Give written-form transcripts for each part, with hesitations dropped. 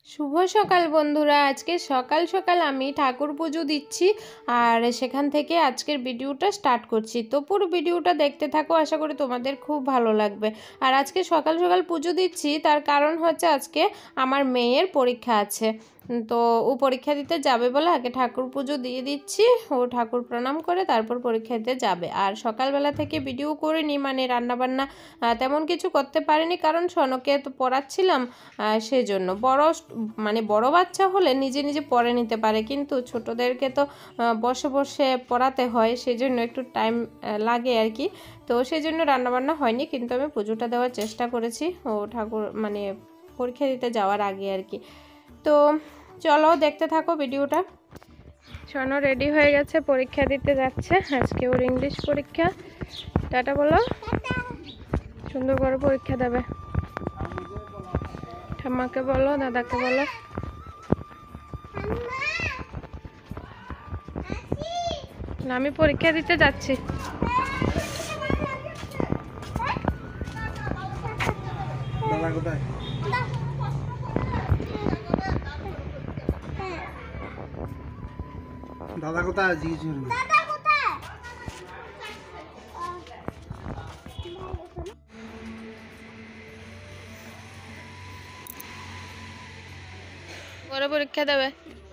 শুভ সকাল বন্ধুরা। আজকে সকাল সকাল আমি ঠাকুর পুজো দিচ্ছি আর সেখান থেকে আজকের ভিডিওটা স্টার্ট করছি। তো পুরো ভিডিওটা দেখতে থাকো, আশা করি তোমাদের খুব ভালো লাগবে। আর আজকে সকাল সকাল পুজো দিচ্ছি তার কারণ হচ্ছে আজকে আমার মেয়ের পরীক্ষা আছে। তো ও পরীক্ষা দিতে যাবে বলে আগে ঠাকুর পুজো দিয়ে দিচ্ছি। ও ঠাকুর প্রণাম করে তারপর পরীক্ষা দিতে যাবে। আর সকালবেলা থেকে ভিডিও করিনি, মানে রান্নাবান্না তেমন কিছু করতে পারিনি, কারণ সনকে তো পড়াচ্ছিলাম। সেজন্য বড় বাচ্চা হলে নিজে নিজে পড়ে নিতে পারে, কিন্তু ছোটদেরকে তো বসে বসে পড়াতে হয়, সেজন্য একটু টাইম লাগে আর কি। তো সেজন্য রান্নাবান্না হয়নি, কিন্তু আমি পুজোটা দেওয়ার চেষ্টা করেছি ও ঠাকুর মানে পরীক্ষা দিতে যাওয়ার আগে আর কি। তো চলো দেখতে থাকো ভিডিওটা। সনো রেডি হয়ে গেছে, পরীক্ষা দিতে যাচ্ছে। আজকে ওর ইংলিশ পরীক্ষা। টাটা বলো। সুন্দর করে পরীক্ষা দেবে। ঠাম্মাকে বলো, দাদাকে বলো। আমি পরীক্ষা দিতে যাচ্ছি। দাদা কোথায়? দাদা কোথায়? জিজ্ঞেস করুন। পরে পরীক্ষা দেবে।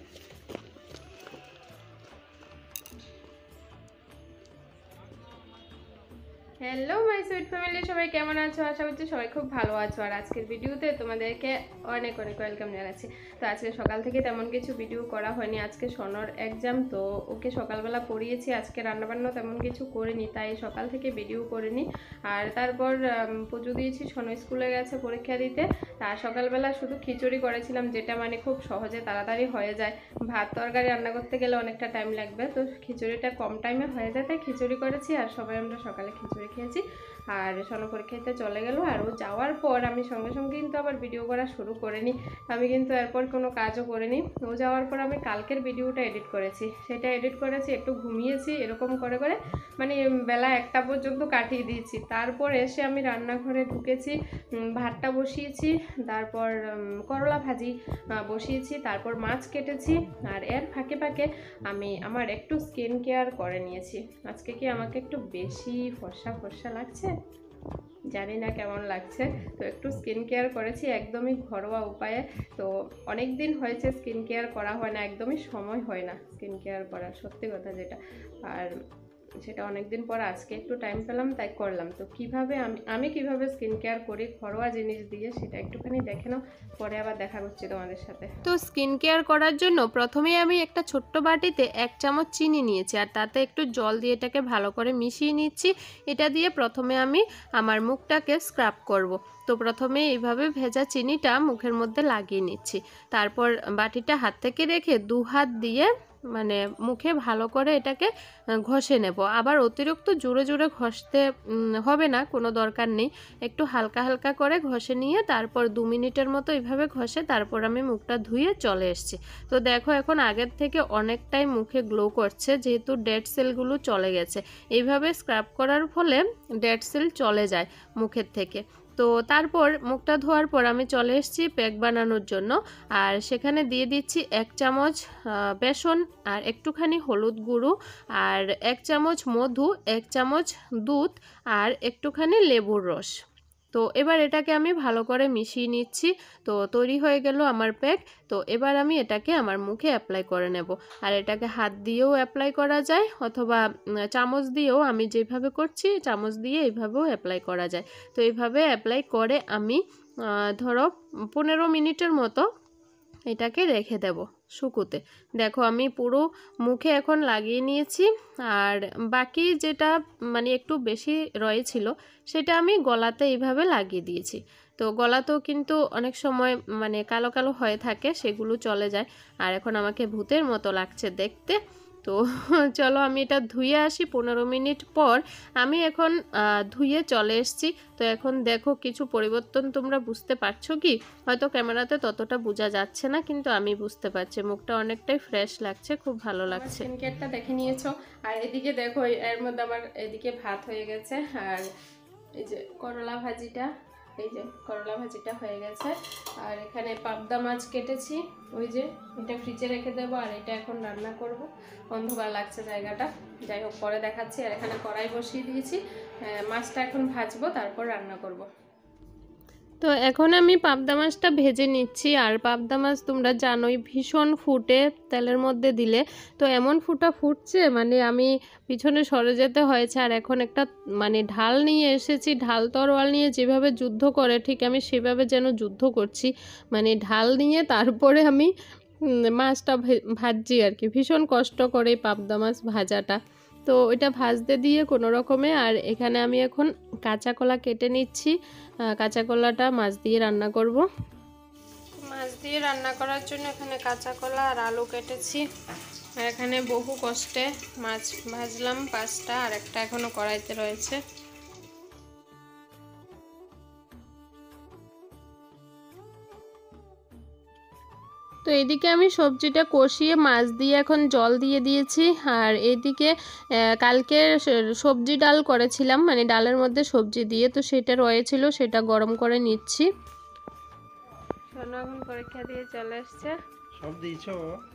হ্যালো মাই সুইট ফ্যামিলি, সবাই কেমন আছো? আশা করছি সবাই খুব ভালো আছো। আর আজকের ভিডিওতে তোমাদেরকে অনেক অনেক ওয়েলকাম জানাচ্ছি। তো আজকে সকাল থেকে তেমন কিছু ভিডিও করা হয়নি। আজকে সনর এক্সাম, তো ওকে সকালবেলা পড়িয়েছি। আজকে রান্নাবান্না তেমন কিছু করিনি, তাই সকাল থেকে ভিডিও করিনি। আর তারপর পুজো দিয়েছি, সনো স্কুলে গেছে পরীক্ষা দিতে। আর সকালবেলা শুধু খিচুড়ি করেছিলাম, যেটা মানে খুব সহজে তাড়াতাড়ি হয়ে যায়। ভাত তরকারি রান্না করতে গেলে অনেকটা টাইম লাগবে, তো খিচুড়িটা কম টাইমে হয়ে যায়, তাই খিচুড়ি করেছি। আর সবাই আমরা সকালে খিচুড়ি খেয়েছি। আর সনো পরীক্ষা দিতে চলে গেল। আর ও যাওয়ার পর আমি সঙ্গে সঙ্গে কিন্তু আবার ভিডিও করা শুরু করিনি। আমি কিন্তু এরপর কোনো কাজও করিনি। ও যাওয়ার পর আমি কালকের ভিডিওটা এডিট করেছি, সেটা এডিট করেছি, একটু ঘুমিয়েছি, এরকম করে করে মানে বেলা 1টা পর্যন্ত কাটিয়ে দিয়েছি। তারপর এসে আমি রান্নাঘরে ঢুকেছি, ভাতটা বসিয়েছি, তারপর করলা ভাজি বসিয়েছি, তারপর মাছ কেটেছি। আর এর ফাঁকে ফাঁকে আমি আমার একটু স্কিন কেয়ার করে নিয়েছি। আজকে কি আমাকে একটু বেশি ফর্সা ফর্সা লাগছে, জানি না কেমন লাগছে। তো একটু স্কিন কেয়ার করেছি একদমই ঘরোয়া উপায়ে। তো অনেক দিন হয়েছে স্কিন কেয়ার করা হয় না, একদমই সময় হয় না স্কিন কেয়ার করার, সত্যি কথা যেটা। আর সেটা অনেক দিন পর আজকে একটু টাইম পেলাম, তাই করলাম। তো কিভাবে আমি কিভাবে স্কিন কেয়ার করি ঘরোয়া জিনিস দিয়ে, সেটা একটুখানি দেখে নাও, পরে আবার দেখা করছি তোমাদের সাথে। তো স্কিন কেয়ার করার জন্য প্রথমেই আমি একটা ছোট্ট বাটিতে 1 চামচ চিনি নিয়েছি, আর তাতে একটু জল দিয়ে এটাকে ভালো করে মিশিয়ে নিচ্ছি। এটা দিয়ে প্রথমে আমি আমার মুখটাকে স্ক্রাব করব। তো প্রথমে এইভাবে ভেজা চিনিটা মুখের মধ্যে লাগিয়ে নিচ্ছি। তারপর বাটিটা হাত থেকে রেখে 2 হাত দিয়ে মানে মুখে ভালো করে এটাকে ঘষে নেব। আবার অতিরিক্ত জোরে জোরে ঘষতে হবে না, কোনো দরকার নেই। একটু হালকা হালকা করে ঘষে নিয়ে তারপর 2 মিনিটের মতো এইভাবে ঘষে তারপর আমি মুখটা ধুয়ে চলে এসেছি। তো দেখো এখন আগের থেকে অনেকটাই মুখে গ্লো করছে, যেহেতু ডেড সেলগুলো চলে গেছে। এইভাবে স্ক্রাব করার ফলে ডেড সেল চলে যায় মুখের থেকে। তো তারপর মুখটা ধোয়ার পর আমি চলে এসেছি প্যাক বানানোর জন্য। আর সেখানে দিয়ে দিচ্ছি 1 চামচ বেসন, আর একটুখানি হলুদ গুঁড়ো, আর 1 চামচ মধু, 1 চামচ দুধ, আর একটুখানি লেবুর রস। তো এবার এটাকে আমি ভালো করে মিশিয়ে নিচ্ছি। তো তৈরি হয়ে গেল আমার প্যাক। তো এবার আমি এটাকে আমার মুখে অ্যাপ্লাই করে নেব। আর এটাকে হাত দিয়েও অ্যাপ্লাই করা যায়, অথবা চামচ দিয়েও, আমি যেভাবে করছি চামচ দিয়ে এইভাবেও অ্যাপ্লাই করা যায়। তো এইভাবে অ্যাপ্লাই করে আমি ধরো 15 মিনিটের মতো এটাকে রেখে দেব শুকোতে। দেখো আমি পুরো মুখে এখন লাগিয়ে নিয়েছি। আর বাকি যেটা মানে একটু বেশি রয়েছিল সেটা আমি গলাতে এইভাবে লাগিয়ে দিয়েছি। তো গলাতেও কিন্তু অনেক সময় মানে কালো কালো হয়ে থাকে, সেগুলো চলে যায়। আর এখন আমাকে ভূতের মতো লাগছে দেখতে। তো চলো আমি এটা ধুয়ে আসি। 15 মিনিট পর আমি এখন ধুয়ে চলে এসেছি। তো এখন দেখো কিছু পরিবর্তন তোমরা বুঝতে পারছো কি? হয়তো ক্যামেরাতে ততটা বোঝা যাচ্ছে না, কিন্তু আমি বুঝতে পারছি মুখটা অনেকটাই ফ্রেশ লাগছে, খুব ভালো লাগছে। স্কিন কেয়ারটা দেখে নিয়েছো। আর এদিকে দেখো এর মধ্যে আমার এদিকে ভাত হয়ে গেছে, আর এই যে করলা ভাজিটা এই যে করলা ভাজিটা হয়ে গেছে। আর এখানে পাবদা মাছ কেটেছি, ওই যে এটা ফ্রিজে রেখে দেবো। আর এটা এখন রান্না করব। অন্ধকার লাগছে জায়গাটা, যাই হোক পরে দেখাচ্ছি। আর এখানে কড়াই বসিয়ে দিয়েছি, মাছটা এখন ভাজবো, তারপর রান্না করব। তো এখন আমি পাবদা মাছটা ভেজে নিচ্ছি। আর পাবদা মাছ তোমরা জানোই ভীষণ ফুটে তেলের মধ্যে দিলে। তো এমন ফুটছে, মানে আমি পিছনে সরে যেতে হয়েছে। আর এখন একটা মানে ঢাল নিয়ে এসেছি, ঢাল তরোয়াল নিয়ে যেভাবে যুদ্ধ করে ঠিক আমি সেভাবে যেন যুদ্ধ করছি। মানে ঢাল নিয়ে তারপরে আমি মাছটা ভাজছি আর কি। ভীষণ কষ্ট করে পাবদা মাছ ভাজাটা। তো ওইটা ভাজতে দিয়ে কোনো রকমে। আর এখানে আমি এখন কাঁচা কলা কেটে নিচ্ছি। কাঁচা কলাটা মাছ দিয়ে রান্না করব। মাছ দিয়ে রান্না করার জন্য এখানে কাঁচা কলা আর আলু কেটেছি। আর এখানে বহু কষ্টে মাছ ভাজলাম 5টা, আর একটা এখনো কড়াইতে রয়েছে। তো এদিকে আমি সবজিটা কষিয়ে মাছ দিয়ে এখন জল দিয়ে দিয়েছি। আর এদিকে কালকে সবজি ডাল করেছিলাম, মানে ডালের মধ্যে সবজি দিয়ে, তো সেটা রয়েছিল, সেটা গরম করে নিচ্ছি। সোনা এখন পরীক্ষা দিয়ে চলে আসছে। সব দিয়েছো?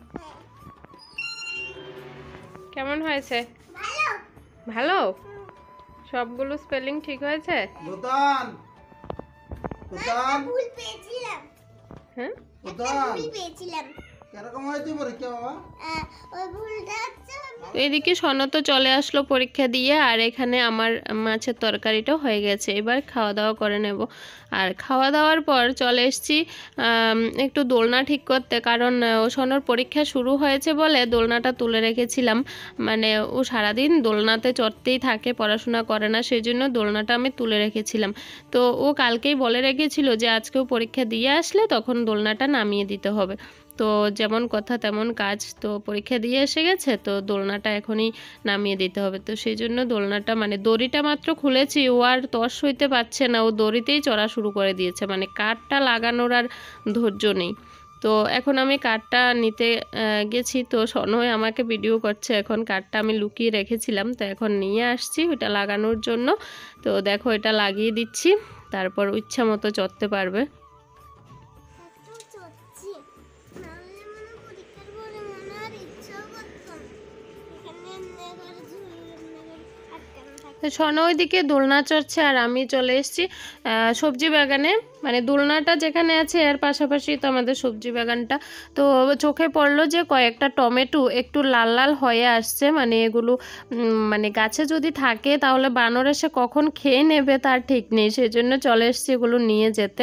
কেমন হয়েছে? ভালো। সবগুলো স্পেলিং ঠিক হয়েছে? দোতান দোতান ভুল পেয়েছিলাম। হ্যাঁ, ভুল পেয়েছিলাম। কিরকম হয়েছে পরীক্ষা বাবা? ওই ভুলটা হচ্ছে তো এদিকে সনা তো চলে আসলো পরীক্ষা দিয়ে। আর এখানে আমার মাছের তরকারিটাও হয়ে গেছে। এবার খাওয়া দাওয়া করে নেব। আর খাওয়া দাওয়ার পর চলে এসেছি একটু দোলনা ঠিক করতে, কারণ ও সনর পরীক্ষা শুরু হয়েছে বলে দোলনাটা তুলে রেখেছিলাম। মানে ও সারাদিন দোলনাতে চড়তেই থাকে, পড়াশোনা করে না, সেই জন্য দোলনাটা আমি তুলে রেখেছিলাম। তো ও কালকেই বলে রেখেছিল যে আজকেও পরীক্ষা দিয়ে আসলে তখন দোলনাটা নামিয়ে দিতে হবে। তো যেমন কথা তেমন কাজ, তো পরীক্ষা দিয়ে এসে গেছে, তো দোলনাটা এখনই নামিয়ে দিতে হবে। তো সেই জন্য দোলনাটা মানে দড়িটা মাত্র খুলেছি, ও আর তর সইতে পারছে না, ও দড়িতেই চড়া শুরু করে দিয়েছে। মানে কাঠটা লাগানোর আর ধৈর্য নেই। তো এখন আমি কাঠটা নিতে গেছি, তো সনয় আমাকে ভিডিও করছে। এখন কাঠটা আমি লুকিয়ে রেখেছিলাম, তো এখন নিয়ে আসছি ওইটা লাগানোর জন্য। তো দেখো এটা লাগিয়ে দিচ্ছি, তারপর ইচ্ছা মতো চড়তে পারবে। সনা ওইদিকে দোলনা চড়ছে আর আমি চলে এসেছি সবজি বাগানে। মানে দোলনাটা যেখানে আছে এর পাশাপাশি তো আমাদের সবজি বাগানটা। তো চোখে পড়লো যে কয়েকটা টমেটো একটু লাল লাল হয়ে আসছে। মানে এগুলো মানে গাছে যদি থাকে তাহলে বানর এসে কখন খেয়ে নেবে তার ঠিক নেই, সেই জন্য চলে এসেছি এগুলো নিয়ে যেতে।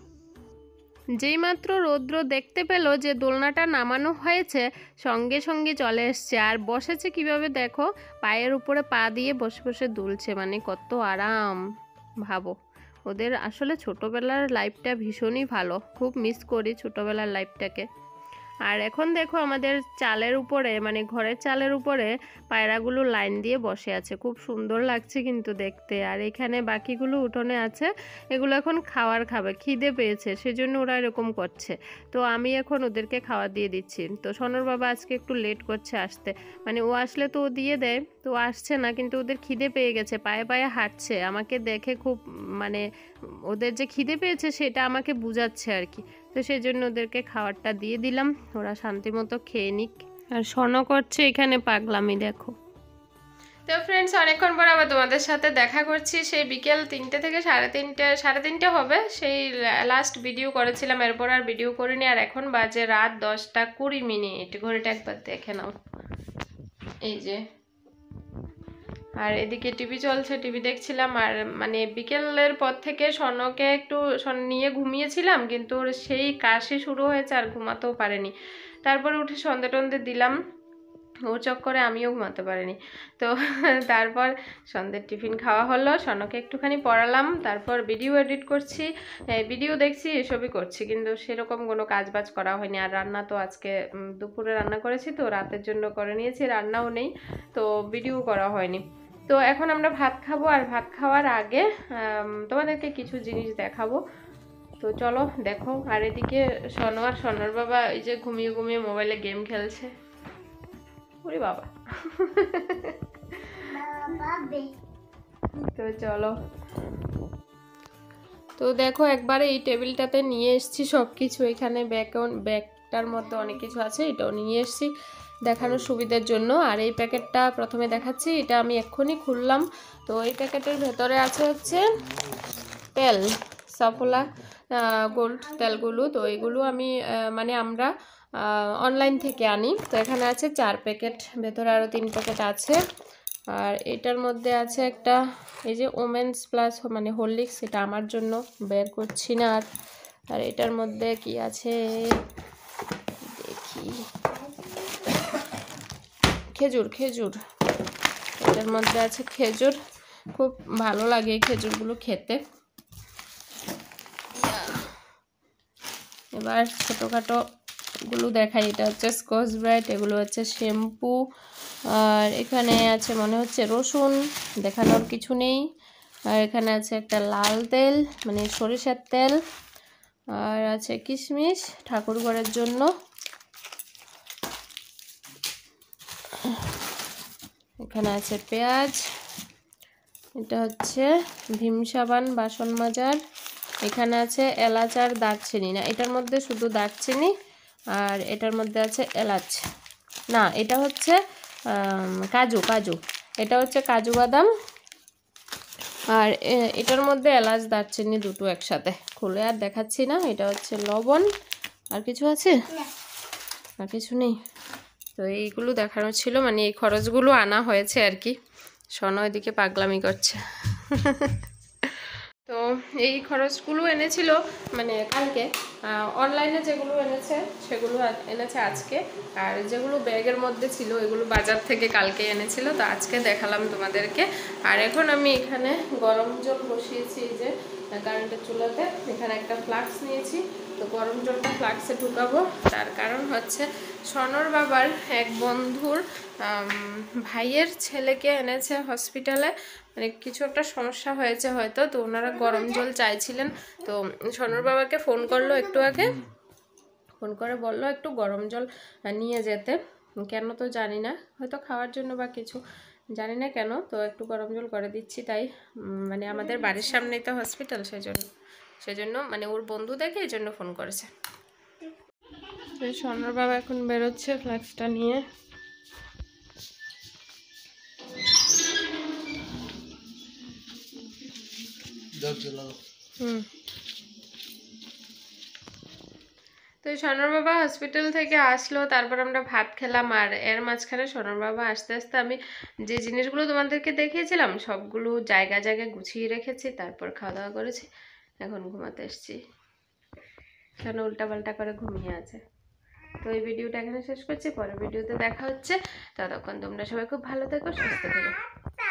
যেইমাত্র রৌদ্র দেখতে পেল যে দোলনাটা নামানো হয়েছে, সঙ্গে সঙ্গে চলে এসছে। আর বসেছে কিভাবে দেখো, পায়ের উপরে পা দিয়ে বসে বসে দুলছে। মানে কত আরাম ভাবো। ওদের আসলে ছোটোবেলার লাইফটা ভীষণই ভালো, খুব মিস করি ছোটোবেলার লাইফটাকে। আর এখন দেখো আমাদের চালের উপরে, মানে ঘরের চালের উপরে পায়রাগুলো লাইন দিয়ে বসে আছে, খুব সুন্দর লাগছে কিন্তু দেখতে। আর এখানে বাকিগুলো উঠোনে আছে, এগুলো এখন খাবার খাবে, খিদে পেয়েছে সেজন্য ওরা এরকম করছে। তো আমি এখন ওদেরকে খাবার দিয়ে দিচ্ছি। তো সনর বাবা আজকে একটু লেট করছে আসতে, মানে ও আসলে তো ও দিয়ে দেয়, তো আসছে না, কিন্তু ওদের খিদে পেয়ে গেছে, পায়ে পায়ে হাঁটছে। আমাকে দেখে খুব মানে ওদের যে খিদে পেয়েছে সেটা আমাকে বুঝাচ্ছে আর কি। তো সেই জন্য ওদেরকে খাবারটা দিয়ে দিলাম, ওরা শান্তি মতো খেয়ে নিক। আর সনও করছে এখানে পাগলামি দেখো। তো ফ্রেন্ডস, অনেকক্ষণ পর আবার তোমাদের সাথে দেখা করছি। সেই বিকেল 3টে থেকে 3:30 হবে, সেই লাস্ট ভিডিও করেছিলাম, এরপর আর ভিডিও করিনি। আর এখন বাজে রাত 10:20। ঘড়িটা একবার দেখে নাও, এই যে। আর এদিকে টিভি চলছে, টিভি দেখছিলাম। আর মানে বিকেলের পর থেকে সনকে একটু নিয়ে ঘুমিয়েছিলাম, কিন্তু ওর সেই কাশি শুরু হয়েছে আর ঘুমাতেও পারেনি। তারপরে উঠে সন্ধে টন্ধে দিলাম, ওর চক্করে আমিও ঘুমাতে পারিনি। তো তারপর সন্ধ্যের টিফিন খাওয়া হলো, সনকে একটুখানি পড়ালাম, তারপর ভিডিও এডিট করছি, ভিডিও দেখছি, এসবই করছি, কিন্তু সেরকম কোনো কাজ বাজ করা হয়নি। আর রান্না তো আজকে দুপুরে রান্না করেছি, তো রাতের জন্য করে নিয়েছি, রান্নাও নেই, তো ভিডিও করা হয়নি। তো এখন আমরা ভাত খাবো। আর ভাত খাওয়ার আগে তোমাদেরকে কিছু জিনিস দেখাবো, তো চলো দেখো। আর এদিকে সনো আর সনোর বাবা এই যে ঘুমিয়ে ঘুমিয়ে মোবাইলে গেম খেলছে। ওরে বাবা। তো চলো। তো দেখো একবারে এই টেবিলটাতে নিয়ে এসেছি সব কিছু। এখানে ব্যাগটার মধ্যে অনেক কিছু আছে, এটাও নিয়ে এসেছি দেখানোর সুবিধার জন্য। আর এই প্যাকেটটা প্রথমে দেখাচ্ছি, এটা আমি এক্ষুনি খুললাম। তো এই প্যাকেটের ভেতরে আছে হচ্ছে তেল, সফলা গোল্ড তেলগুলো। তো এইগুলো আমি মানে আমরা অনলাইন থেকে আনি। তো এখানে আছে 4 প্যাকেট, ভেতরে আরও 3 প্যাকেট আছে। আর এটার মধ্যে আছে একটা এই যে ওমেন্স প্লাস মানে হরলিক্স, এটা আমার জন্য, বের করছি না। আর এটার মধ্যে কি আছে দেখি, খেজুর, এটার মধ্যে আছে খেজুর। খুব ভালো লাগে এই খেজুরগুলো খেতে। এবার ছোটোখাটো গুলো দেখাই। এটা হচ্ছে স্কচ ব্রাইট, এগুলো হচ্ছে শ্যাম্পু। আর এখানে আছে মনে হচ্ছে রসুন, দেখানোর কিছু নেই। আর এখানে আছে একটা লাল তেল মানে সরিষার তেল। আর আছে কিশমিশ ঠাকুর ঘরের জন্য। এখানে আছে পেঁয়াজ, এটা হচ্ছে ভীম সাবান বাসন মাজার। এখানে আছে এলাচ আর দারচিনি, না এটার মধ্যে শুধু দারচিনি, আর এটার মধ্যে আছে এলাচ, না এটা হচ্ছে কাজু, এটা হচ্ছে কাজু বাদাম। আর এটার মধ্যে এলাচ দারচিনি দুটো একসাথে, খুলে আর দেখাচ্ছি না। এটা হচ্ছে লবণ। আর কিছু আছে? আর কিছু নেই। তো এইগুলো দেখানো ছিল, মানে এই খরচগুলো আনা হয়েছে আর কি। সোনা ওইদিকে পাগলামি করছে। তো এই খরচগুলো এনেছিল মানে কালকে, অনলাইনে যেগুলো এনেছে সেগুলো এনেছে আজকে। আর যেগুলো ব্যাগের মধ্যে ছিল এগুলো বাজার থেকে কালকে এনেছিল, তো আজকে দেখালাম তোমাদেরকে। আর এখন আমি এখানে গরম জল বসিয়েছি, এই যে কারেন্টের চুলাতে। এখানে একটা ফ্লাক্স নিয়েছি, তো গরম জলটা ফ্লাক্সে ঢুকাবো। তার কারণ হচ্ছে সনর বাবার এক বন্ধুর ভাইয়ের ছেলেকে এনেছে হসপিটালে, মানে কিছু একটা সমস্যা হয়েছে হয়তো, তো ওনারা গরম জল চাইছিলেন। তো সনর বাবাকে ফোন করলো একটু আগে, ফোন করে বললো একটু গরম জল নিয়ে যেতে। কেন তো জানি না, হয়তো খাওয়ার জন্য বা কিছু, জানি না কেন। তো একটু গরম জল করে দিচ্ছি, তাই মানে আমাদের বাড়ির সামনেই তো হসপিটাল, সেজন্য মানে ওর বন্ধু দেখে এই জন্য ফোন করেছে। তো সনর বাবা এখন বেরোচ্ছে ফ্লাক্সটা নিয়ে। তো সনর বাবা হসপিটাল থেকে আসলো, তারপর আমরা ভাত খেলাম। আর এর মাঝখানে সনর বাবা আস্তে আস্তে আমি যে জিনিসগুলো তোমাদেরকে দেখিয়েছিলাম সবগুলো জায়গায় গুছিয়ে রেখেছি, তারপর খাওয়া দাওয়া করেছি। এখন ঘুমাতে এসেছি, কেন উল্টাপাল্টা করে ঘুমিয়ে আছে। তো এই ভিডিওটা এখানে শেষ করছি, পরের ভিডিওতে দেখা হচ্ছে। ততক্ষণ তোমরা সবাই খুব ভালো থেকো, সুস্থ থেকো।